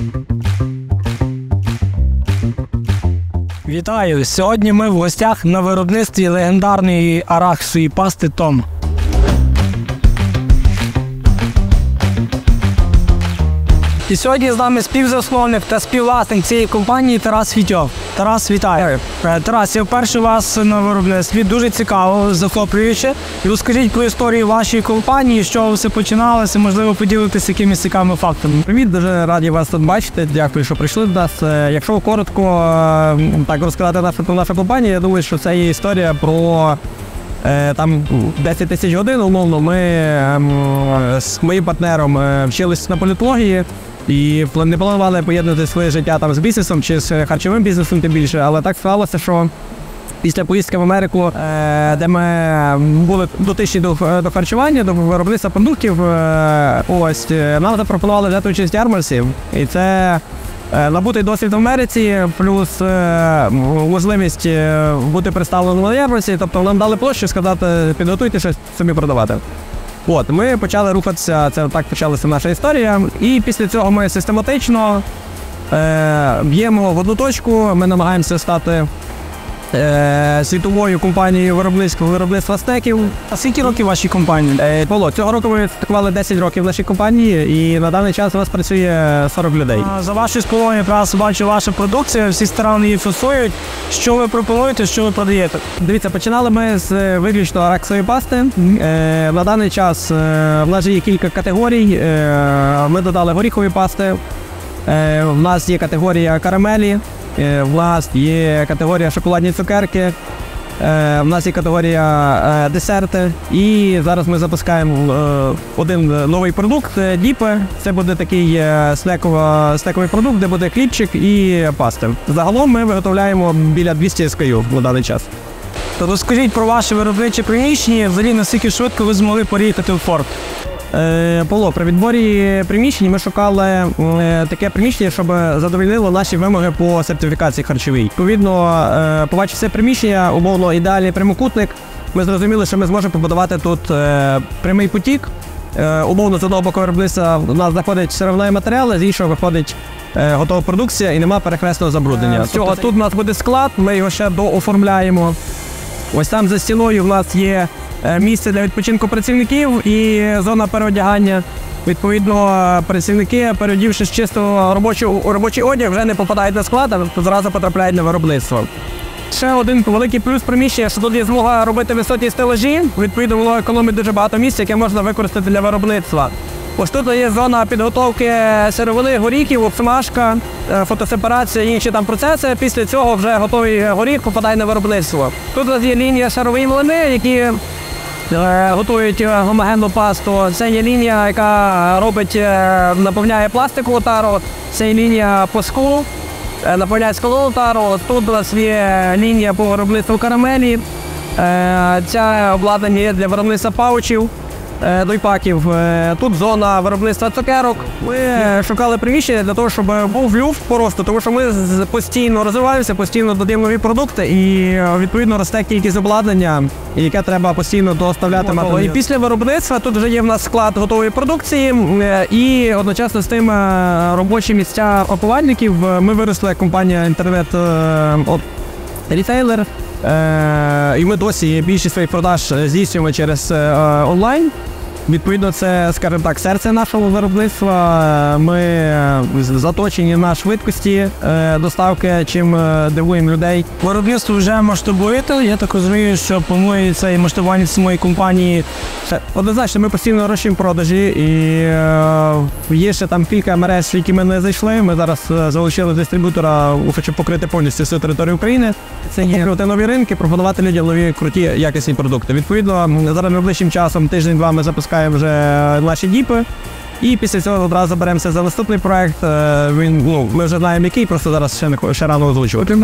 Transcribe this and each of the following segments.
Вітаю! Сьогодні ми в гостях на виробництві легендарної арахісової пасти «Том». І сьогодні з нами співзасновник та співвласник цієї компанії Тарас Фітьов. Тарас, вітаю! Тарас, я вперше вас на виробництві. Дуже цікаво, захоплююче. Розкажіть про історію вашої компанії, з чого все починалося, можливо, поділитися якимись цікавими фактами. Привіт, дуже раді вас тут бачити. Дякую, що прийшли до нас. Якщо коротко так розказати про нашу компанію, я думаю, що це є історія про там 10 тисяч годин, умовно. Ми з моїм партнером вчилися на політології і не планували поєднати своє життя там з бізнесом чи з харчовим бізнесом тим більше, але так склалося, що після поїздки в Америку, де ми були дотичні до харчування, до виробництва продуктів, ось, нам запропонували взяти участь в ярмарці. І це набутий досвід в Америці, плюс можливість бути представленим на ярмарці. Тобто нам дали площу сказати, підготуйте щось собі продавати. От, ми почали рухатися, це так почалася наша історія. І після цього ми систематично б'ємо в одну точку, ми намагаємося стати світовою компанією виробництва стеків. А скільки років вашій компанії? Цього року ми святкували 10 років в нашій компанії, і на даний час у нас працює 40 людей. За вашою спиною якраз бачу вашу продукцію, всі старанно її фасують. Що ви пропонуєте, що ви продаєте? Дивіться, починали ми з виключно арахісової пасти. На даний час в нас є кілька категорій. Ми додали горіхові пасти, в нас є категорія карамелі, в нас є категорія шоколадні цукерки, в нас є категорія десерти. І зараз ми запускаємо один новий продукт – діпи. Це буде такий снековий продукт, де буде хлібчик і пасти. Загалом ми виготовляємо біля 200 SKU на даний час. То розкажіть про ваше виробниче приміщення, взагалі наскільки швидко ви змогли переїхати в Форт? Павло, при відборі приміщень ми шукали таке приміщення, щоб задовольнило наші вимоги по сертифікації харчовій. Відповідно, побачивши приміщення, умовно ідеальний прямокутник, ми зрозуміли, що ми зможемо побудувати тут прямий потік. Умовно, з одного боку виробництва у нас заходить сировинні матеріали, з іншого виходить готова продукція і нема перехресного забруднення. Тут у нас буде склад, ми його ще дооформляємо. Ось там за стіною в нас є місце для відпочинку працівників і зона переодягання. Відповідно, працівники, переодівшись чисто робочий одяг, вже не попадають на склад, а зразу потрапляють на виробництво. Ще один великий плюс приміщення, що тут є змога робити високі стелажі. Відповідно, воно економить дуже багато місця, яке можна використати для виробництва. Ось тут є зона підготовки сировини, горіхів, обсмажка, фотосепарація і інші там процеси. Після цього вже готовий горіх попадає на виробництво. Тут у нас є лінія шарові млини, які готують гомогенну пасту. Це є лінія, яка наповняє пластикову тару. Це є лінія по склу, наповняє склову тару. Тут у нас є лінія по виробництву карамелі. Це обладнання є для виробництва паучів, дойпаків. Тут зона виробництва цукерок. Ми шукали приміщення для того, щоб був люфт по росту, тому що ми постійно розвиваємося, постійно додаємо нові продукти і відповідно росте кількість обладнання, яке треба постійно доставляти. І після виробництва тут вже є в нас склад готової продукції і одночасно з тим робочі місця пакувальників. Ми виросли як компанія інтернет-рітейлер. І ми досі більшість своїх продаж здійснюємо через онлайн. Відповідно, це, скажімо так, серце нашого виробництва. Ми заточені на швидкості доставки, чим дивуємо людей. Виробництво вже масштабуєте. Я так розумію, що планується і масштабування самої компанії. Однозначно, ми постійно розширюємо продажі і є ще там кілька мереж, які ми не зайшли. Ми зараз залучили дистриб'ютора, щоб покрити повністю всю територію України. Це є нові ринки, пропонувати людям нові круті якісні продукти. Відповідно, зараз найближчим часом, тиждень-два, ми запускаємо вже наші діпи. І після цього одразу беремося за наступний проект. Ми вже знаємо який, просто зараз ще рано озвучувати.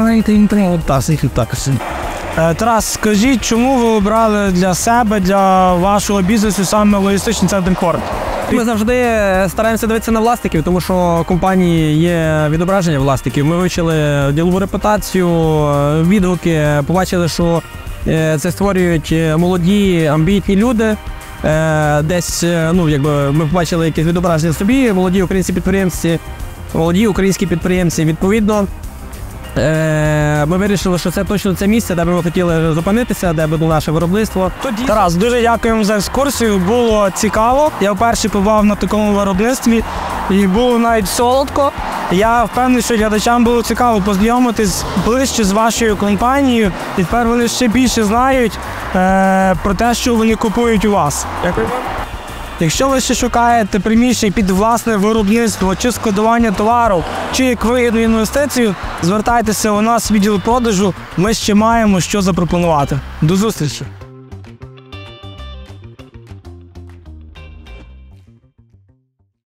Тарас, скажіть, чому ви обрали для себе, для вашого бізнесу саме логістичний центр Форт? Ми завжди стараємося дивитися на власників, тому що в компанії є відображення власників. Ми вивчили ділову репутацію, відгуки, побачили, що це створюють молоді, амбітні люди. Десь, ми побачили якесь відображення в собі, молоді українські підприємці. молоді українські підприємці. Відповідно, ми вирішили, що це точно це місце, де ми хотіли зупинитися, де буде наше виробництво. Тарас, дуже дякуємо за екскурсію, було цікаво. Я вперше побував на такому виробництві і було навіть солодко. Я впевнений, що глядачам було цікаво познайомитись ближче з вашою компанією. І тепер вони ще більше знають про те, що вони купують у вас. Дякую вам. Якщо ви ще шукаєте приміщення під власне виробництво чи складування товару, чи як вигідну інвестицію, звертайтеся у нас в відділ продажу, ми ще маємо що запропонувати. До зустрічі!